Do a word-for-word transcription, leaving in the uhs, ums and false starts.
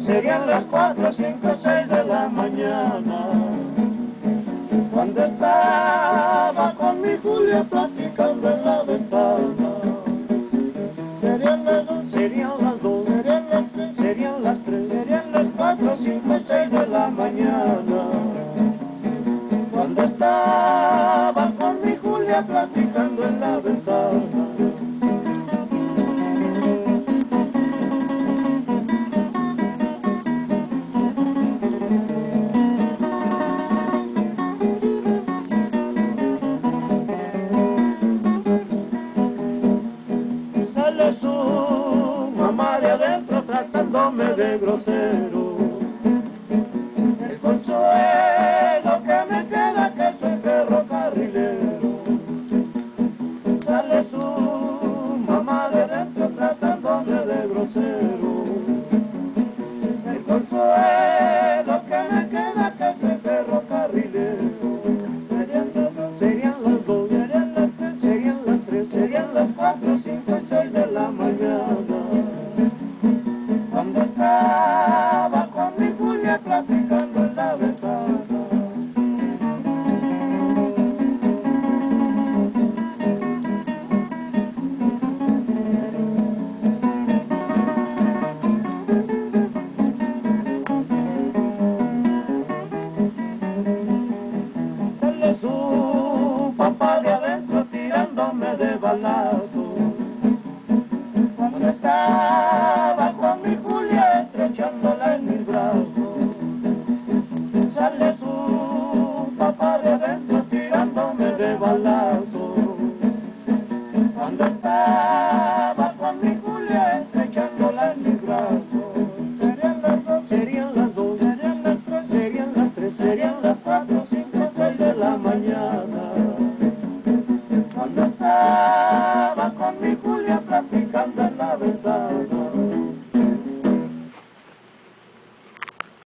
serían las cuatro, cinco, seis de la mañana, cuando estaba con mi Julia platicando en la ventana. Serían las dos, serían las dos, serían las tres, serían las tres, serían las cuatro, cinco, seis de la mañana, cuando estaba con mi Julia platicando en la ventana. Sale su mamá de adentro tratándome de grosero. El consuelo que me queda que soy ferrocarrilero. Sale su mamá de adentro tratándome de grosero. El consuelo que me queda que soy ferrocarrilero. Serían las dos, serían las dos, serían las tres, serían las tres, serían las cuatro, cinco y seis de la mañana, cuando estaba con mi Julia platicando en la ventana. Sale su papá de adentro tirándome de balazo, cuando está